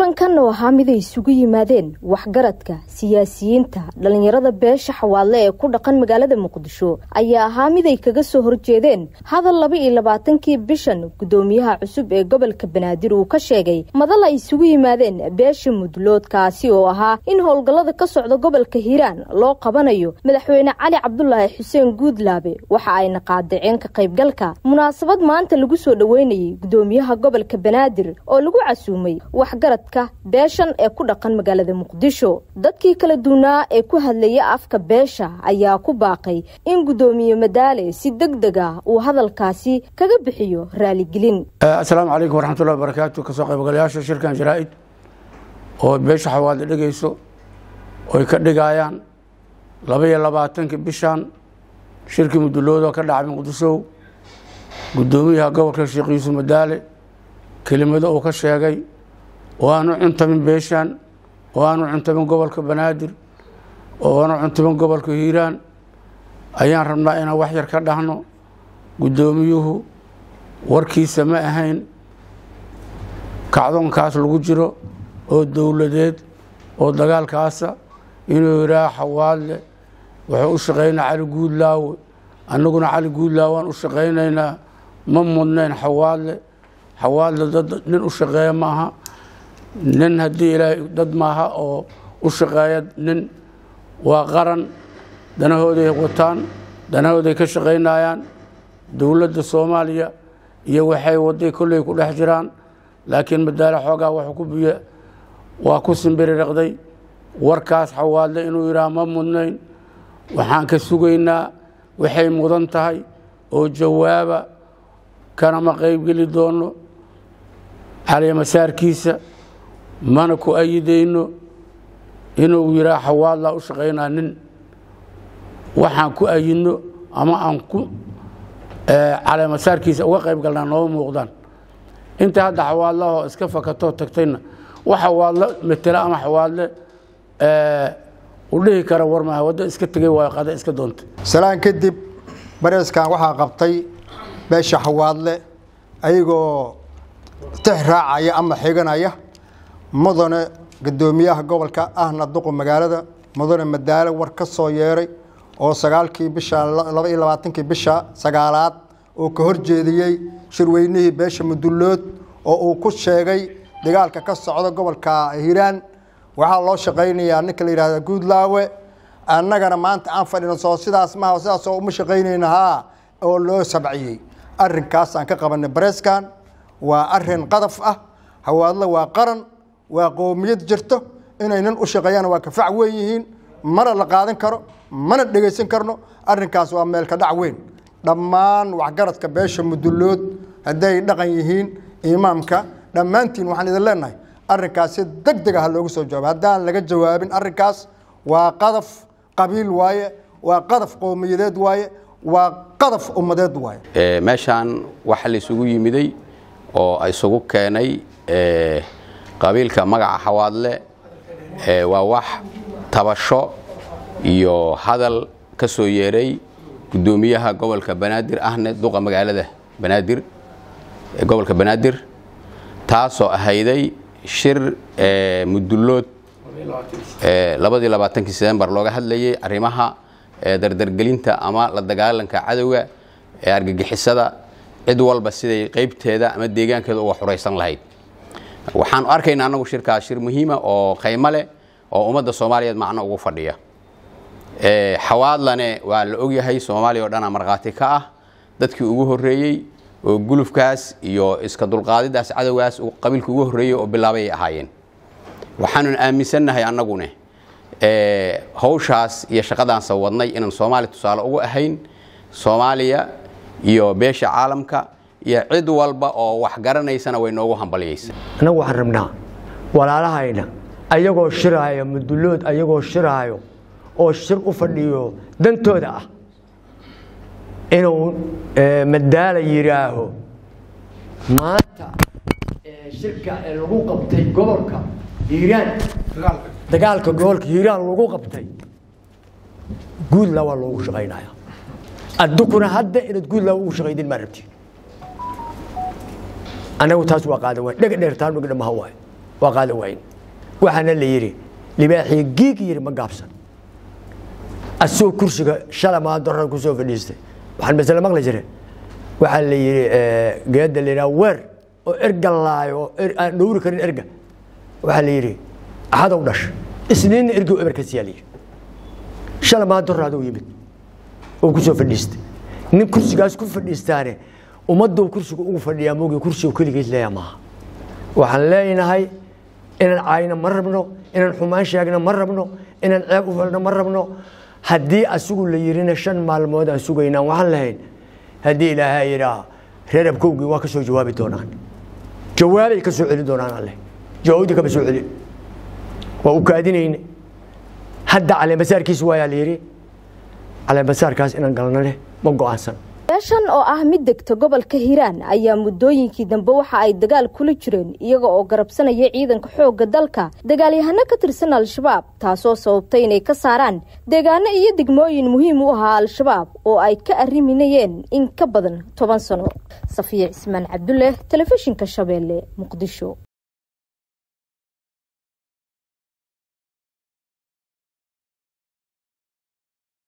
kulankan oo ahaa mid ay isugu yimaadeen waxgaradka siyaasiyiinta dhalinyarada beesha xawaadle ee ku dhaqan magaalada Muqdisho ayaa ahaa mid ay kaga soo horjeedeen hadal 22kii bishan gudoomiyaha cusub ee gobolka Banaadir uu ka sheegay madal ay isugu yimaadeen beesha Mudlood kaasi oo ahaa in howlgallada ka socda gobolka Hiiraan loo qabanayo madaxweyne Cali Cabdullaahi Xuseen Guudlaabe waxa ay qaadaceen ka qaybgalka munaasabad maanta lagu soo dhaweynayay gudoomiyaha gobolka Banaadir oo lagu casuumay waxgaradka beeshan ee ku dhaqan magaalada Muqdisho dadkii kala duwanaa ee ku hadlayay afka beesha ayaa ku baaqay in gudoomiye Madaale si degdeg ah uu hadalkaasi kaga bixiyo raali gelin. Assalaamu calaykum waraxmatullaahi wabarakaatuh ka soo qaybgalayaasha shirkan jaraa'id oo beesha xawaadle dhageyso oo ka dhigayaan 22 bishan shirki Mudlood oo ka dhacay Muqdisho gudoomiyaha gobolka Sheekh Yuusuf Madaale kelimado uu ka sheegay waanu cuntamin beeshan waanu cuntamin gobolka Banaadir waanu cuntamin gobolka Hiiraan ayaan rabnaa inaan wax yar ka dhahno gudoomiyuhu warkiisa ma ahayn kacdoonkaas lagu jiro oo dawladeed oo dagaalkaas inuu yiraahdo xawaadle wuxuu u shaqeynaa Cali Guudlaawe annaguna Cali Guudlaawe waan u shaqeynaynaa ma mudnayn xawaadle dad nin u shaqeeya maaha nin haddii ilaahay dad maaha oo u shaqeeya nin waa qaran danahooday wataan danahooday ka shaqeynayaan dawladda Soomaaliya iyo waxay waday kulay ku dhex jiraan laakiin Madaale xoogaa wax ku biyo waa ku simbiriirqday warkaas xawaadle inuu yiraahdo ma mudnayn waxaan ka sugaynaa waxay mudan tahay oo jawaaba kana ma qayb gali doono على مسار كيسة ما نكو أيدينه إنه يرى حوالا وشغينا نن وحن كو أيدينه أما أنكو على مسار كيسة وقيب قلنا نوم وغدان أنت هذا حوالا اسكفك تو تكتينا وحوالا مثل أما حوالا وليه كرا ورما وده اسكتجي وقاد اسكدونت سلام كدب بريس كان وحا قبطي باش حوالا أيجو تهرعايا أما حيجنايا مدن قدوميها قبل كأهنا الدقو مجالده مدن مدالة وركسو يري أو سجالكي بشا لبي لباتنكي بشا سجالات أو كهرجيدي شرويني باش مدلوت أو كل شيء دجال كقصة على قبل كهيران وحلا شقيني يعني كل هذا جود لاوي أنا جانا ما أنت أنفر إن صوصي ده اسمه وصوص مش شقيني إنها أو لو سبعي الرنكاس عن كقبل بريسكان وأرهن قذف حواadle waa qaran waa qoomiyad jirto inaynan u shaqeeyaan waa ka fac weeyeen mara la qaadan karo mana dhageysan karno arrinkaas waa meel ka dhac weyn dhammaan waxgaradka beesha Mudlood haday dhaqan yihiin imaamka dhamaantiin waxaan idin leenahay arrinkaas si degdeg ah loogu soo jawaab hadaan laga jawaabin arrinkaas waa qadaf qabiil waaye waa qadaf qoomiyadeed waaye waa qadaf ummadeed waaye meeshan waxa la isugu yimiday oo ay isugu keenay qabiilka magaca xawaadle waa wax tabasho iyo hadal ka soo yeeray gudoomiyaha gobolka Banaadir ahna duqa magaalada Banaadir gobolka Banaadir taasoo ahayday shir Mudlood 22 December looga hadlayay arrimaha dardargelinta ama la dagaalanka cadawga ee argagixisada cid walba siday qaybteeda ama deegaankeeda uga xuraysan lahayd waxaan arkaynaa anagu shirkaas shir muhiim ah oo qiimo leh oo ummadda Soomaaliyeed macna ugu fadhiya xawaadlane waa la og yahay Soomaaliya oo dhan marqaati ka ah dadkii ugu horeeyay oo gulufkaas iyo iska dulqaadidaas cadawgaas uu qabiilka ugu horeeyay oo bilaabay ahaayeen waxaan aaminsanahay anaguna hawshaas iyo shaqadan soo wadnay inaan Soomaaliya tusaale ugu ahayn Soomaaliya iyo beesha caalamka iyo cid walba oo wax garanaysana way noogu hambaliyaysaa anagu waxaan rabnaa walaalahayna ayagoo shiraayo Mudlood ayagoo shiraayo oo shir u fadhiyo dantooda ah inuu Madaale yiraaho maanta shirka lagu qabtay gobolka Hiiraan dagaalka gobolka Hiiraan lagu qabtay guud la waa loogu shaqeynaya أدكنا هذا إن تقول له وش غيدين مرتي أنا وتاس وقاعد وين نقدر تان نقدر ما هو وقال وين وحنا اللي يري لباحي جيك يري ما قابسن السوق كرسي شلا ما درر كسو فديسته waxaan mesela maqla jiray waxa la yiri geeda leeyahay war oo erga laayo aan dhowri karin erga waxa la yiri ahad u dhash isniin erga u eberka siyaali shala ma darrado yimid oo ku soo fadhiistay nin kursigaas ku fadhiistaane ummaddu kursiga ugu fadhiyaa moogi kursiga kaligiis leeyahay ma waxaan leenahay inaan caayna ma rabno inaan xumaan sheegna ma rabno inaan ceeb u falno ma rabno haddii asugu la yirina 5 maalmood aan sugaynaa waxaan lahayn haddii ilaahay yiraah reerabkowgi waa ka soo jawaabi doonaan jawaabay ka soo celin doonaan alle jawaabdi ka soo celin waa u kaadinayna hadda cali masaarkiis waa la yiri cali masaarkaas inaan galno leh ma go'aansan beeshan oo ah mid degta gobolka Hiiraan ayaa muddooyinkii dambe waxa ay dagaal kula jireen iyaga oo garabsanaya ciidanka xoogga dalka dagaalyahano ka tirsan al-shabaab taasoo sababtay inay ka saaraan deegaano iyo degmooyin muhiim u ah al-shabaab oo ay ka arriminayeen in ka badan 10 sano. Safiya Ismaan Cabdulle, Telefishinka Shabeelle, Muqdisho.